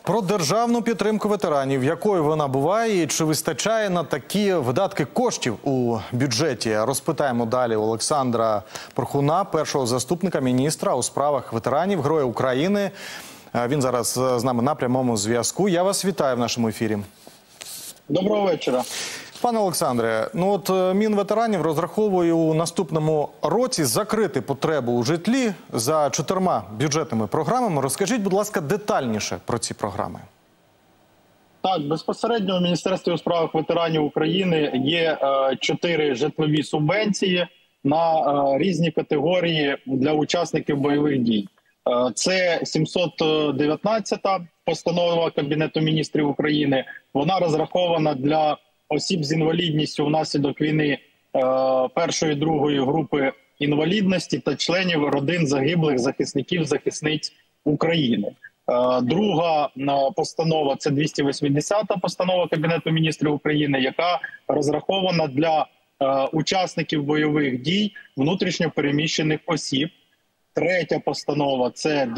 Про державну підтримку ветеранів, якою вона буває і чи вистачає на такі видатки коштів у бюджеті, розпитаємо далі Олександра Порхуна, першого заступника міністра у справах ветеранів, Героя України. Він зараз з нами на прямому зв'язку. Я вас вітаю в нашому ефірі. Доброго вечора. Пане Олександре, Мінветеранів розраховує у наступному році закрити потребу у житлі за 4 бюджетними програмами. Розкажіть, будь ласка, детальніше про ці програми. Так, безпосередньо в Міністерстві у справах ветеранів України є 4 житлові субвенції на різні категорії для учасників бойових дій. Це 719-та постанова Кабінету міністрів України. Вона розрахована для осіб з інвалідністю внаслідок війни першої, другої групи інвалідності та членів родин загиблих захисників, захисниць України. Друга постанова – це 280-та постанова Кабінету міністрів України, яка розрахована для учасників бойових дій, внутрішньо переміщених осіб. Третя постанова – це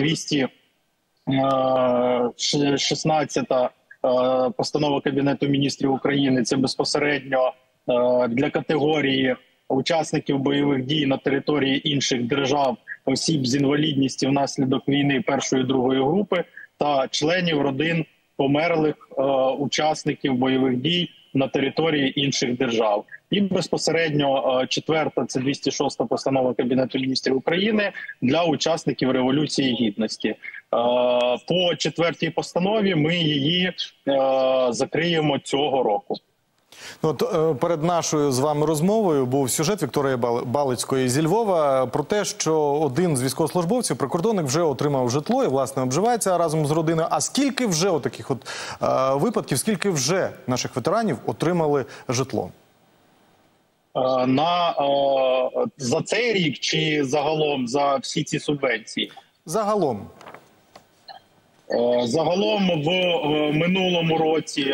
216-та постанова Кабінету міністрів України. Це безпосередньо для категорії учасників бойових дій на території інших держав, осіб з інвалідністю внаслідок війни першої, другої групи та членів родин померлих учасників бойових дій на території інших держав. І безпосередньо 4-та – це 206-та постанова Кабінету міністрів України для учасників Революції Гідності. По 4-й постанові ми її закриємо цього року. Перед нашою з вами розмовою був сюжет Вікторії Балицької зі Львова про те, що один з військовослужбовців, прикордонник, вже отримав житло і, власне, обживається разом з родиною. А скільки вже таких випадків, скільки вже наших ветеранів отримали житло? За цей рік чи загалом за всі ці субвенції? Загалом. Загалом в минулому році,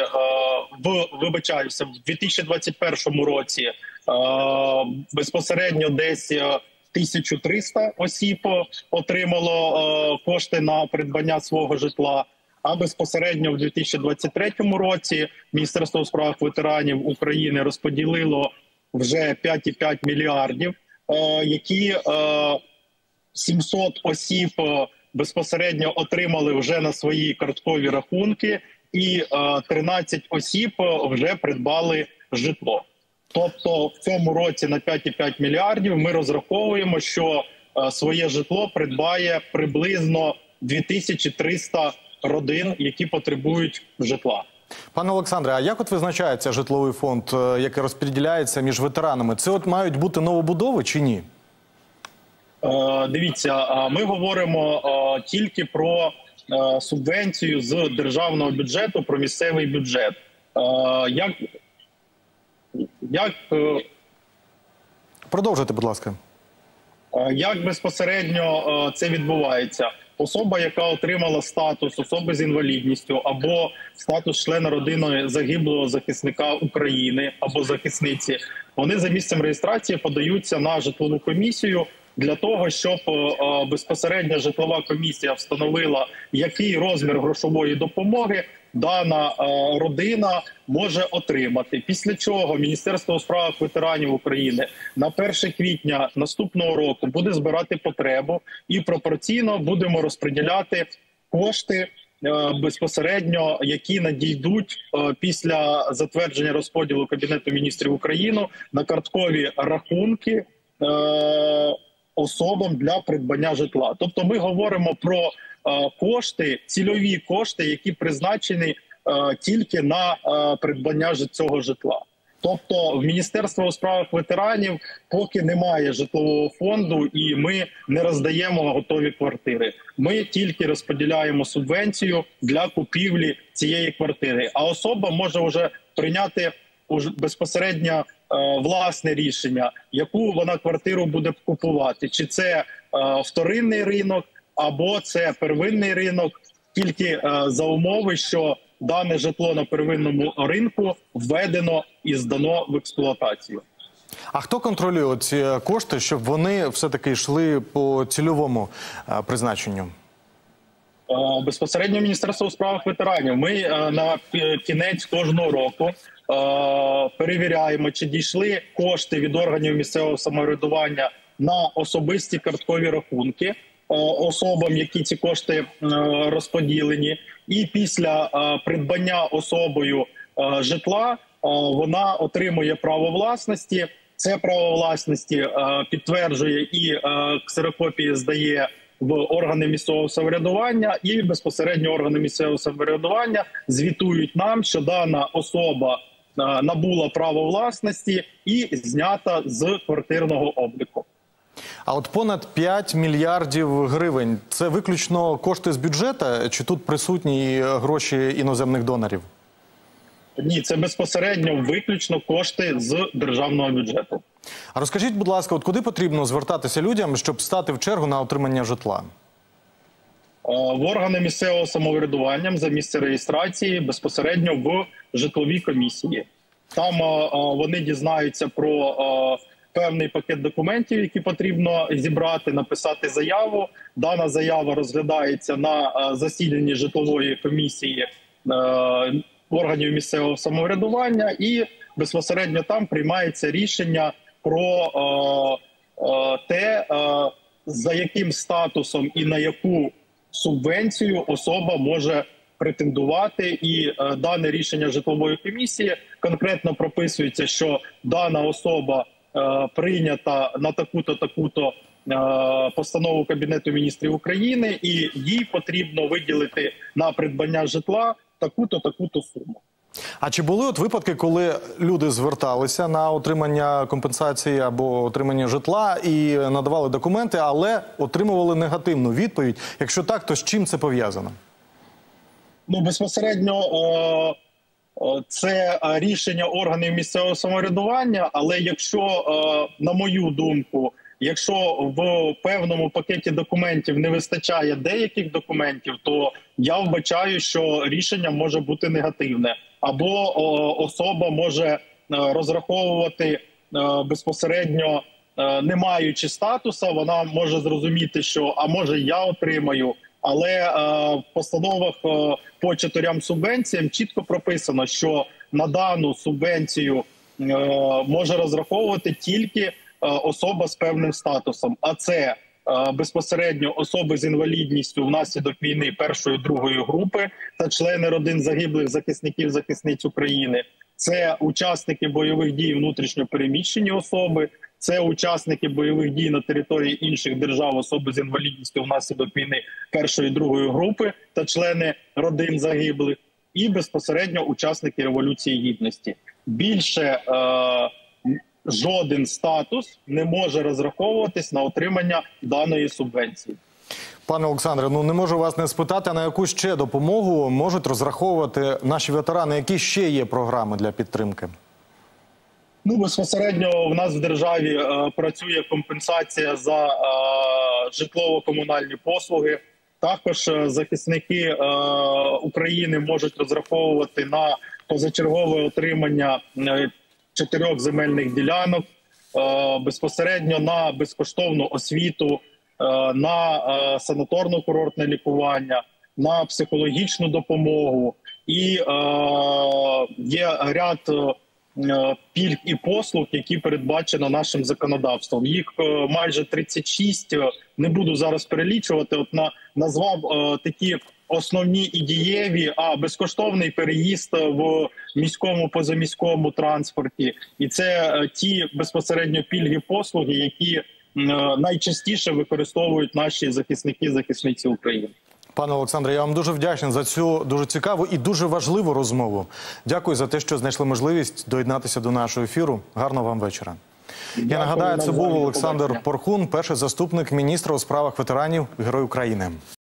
в 2021 році безпосередньо десь 1300 осіб отримало кошти на придбання свого житла, а безпосередньо в 2023 році Міністерство у справах ветеранів України розподілило вже 5,5 мільярдів, які 700 осіб безпосередньо отримали вже на свої карткові рахунки, і 13 осіб вже придбали житло. Тобто в цьому році на 5,5 мільярдів ми розраховуємо, що своє житло придбає приблизно 2300 родин, які потребують житла. Пане Олександре, а як визначається житловий фонд, який розподіляється між ветеранами? Це мають бути новобудови чи ні? Дивіться, ми говоримо тільки про субвенцію з державного бюджету, про місцевий бюджет. Продовжуйте, будь ласка. Як безпосередньо це відбувається? Особа, яка отримала статус особи з інвалідністю або статус члена родини загиблого захисника України або захисниці, вони за місцем реєстрації подаються на житлову комісію для того, щоб безпосередньо житлова комісія встановила, який розмір грошової допомоги дана родина може отримати. Після чого Міністерство у справах ветеранів України на 1 квітня наступного року буде збирати потребу і пропорційно будемо розподіляти кошти безпосередньо, які надійдуть після затвердження розподілу Кабінету міністрів України на карткові рахунки особам для придбання житла. Тобто ми говоримо про кошти, цільові кошти, які призначені тільки на придбання цього житла. Тобто в Міністерство у справах ветеранів поки немає житлового фонду і ми не роздаємо готові квартири. Ми тільки розподіляємо субвенцію для купівлі цієї квартири. А особа може вже прийняти безпосередньо власне рішення, яку вона квартиру буде купувати. Чи це вторинний ринок, або це первинний ринок, тільки за умови, що дане житло на первинному ринку введено і здано в експлуатацію. А хто контролює ці кошти, щоб вони все-таки йшли по цільовому призначенню? Безпосередньо Міністерство у справах ветеранів. Ми на кінець кожного року перевіряємо, чи дійшли кошти від органів місцевого самоврядування на особисті карткові рахунки особам, які ці кошти розподілені. І після придбання особою житла вона отримує право власності. Це право власності підтверджує і ксерокопії здає в органи місцевого самоврядування, і безпосередньо органи місцевого самоврядування звітують нам, що дана особа набула право власності і знята з квартирного обліку. А от понад 5 мільярдів гривень – це виключно кошти з бюджету, чи тут присутні гроші іноземних донорів? Ні, це безпосередньо виключно кошти з державного бюджету. А розкажіть, будь ласка, от куди потрібно звертатися людям, щоб стати в чергу на отримання житла? В органи місцевого самоврядування за місце реєстрації безпосередньо в житловій комісії. Там вони дізнаються про певний пакет документів, які потрібно зібрати, написати заяву. Дана заява розглядається на засіданні житлової комісії органів місцевого самоврядування, і безпосередньо там приймається рішення про те, за яким статусом і на яку субвенцію особа може претендувати. І дане рішення житлової комісії конкретно прописується, що дана особа прийнята на таку-то постанову Кабінету міністрів України, і їй потрібно виділити на придбання житла таку-то суму. А чи були от випадки, коли люди зверталися на отримання компенсації або отримання житла і надавали документи, але отримували негативну відповідь? Якщо так, то з чим це пов'язано? Ну, безпосередньо це рішення органів місцевого самоврядування, але якщо, на мою думку, якщо в певному пакеті документів не вистачає деяких документів, то я вбачаю, що рішення може бути негативне. Або особа може розраховувати безпосередньо, не маючи статусу, вона може зрозуміти, що а може я отримаю. Але в постановах по 4 субвенціям чітко прописано, що на дану субвенцію може розраховувати тільки особа з певним статусом. А це безпосередньо особи з інвалідністю внаслідок війни першої, другої групи та члени родин загиблих захисників, захисниць України. Це учасники бойових дій внутрішньо переміщені особи, це учасники бойових дій на території інших держав, особи з інвалідністю внаслідок війни першої, другої групи та члени родин загиблих, і безпосередньо учасники Революції Гідності. Більше жоден статус не може розраховуватись на отримання даної субвенції. Пане Олександре, ну не можу вас не спитати, а на яку ще допомогу можуть розраховувати наші ветерани? Які ще є програми для підтримки? Ну, безпосередньо в нас в державі працює компенсація за житлово-комунальні послуги. Також захисники України можуть розраховувати на позачергове отримання 4 земельних ділянок, безпосередньо на безкоштовну освіту, на санаторно-курортне лікування, на психологічну допомогу. І є ряд пільг і послуг, які передбачено нашим законодавством. Їх майже 36, не буду зараз перелічувати, от назвав такі основні і дієві, безкоштовний переїзд в міському, позаміському транспорті. І це ті безпосередньо пільги, послуги, які найчастіше використовують наші захисники, захисниці України. Пане Олександре, я вам дуже вдячний за цю дуже цікаву і дуже важливу розмову. Дякую за те, що знайшли можливість доєднатися до нашого ефіру. Гарного вам вечора. Я нагадаю, це був Олександр Порхун, перший заступник міністра у справах ветеранів, Герой України.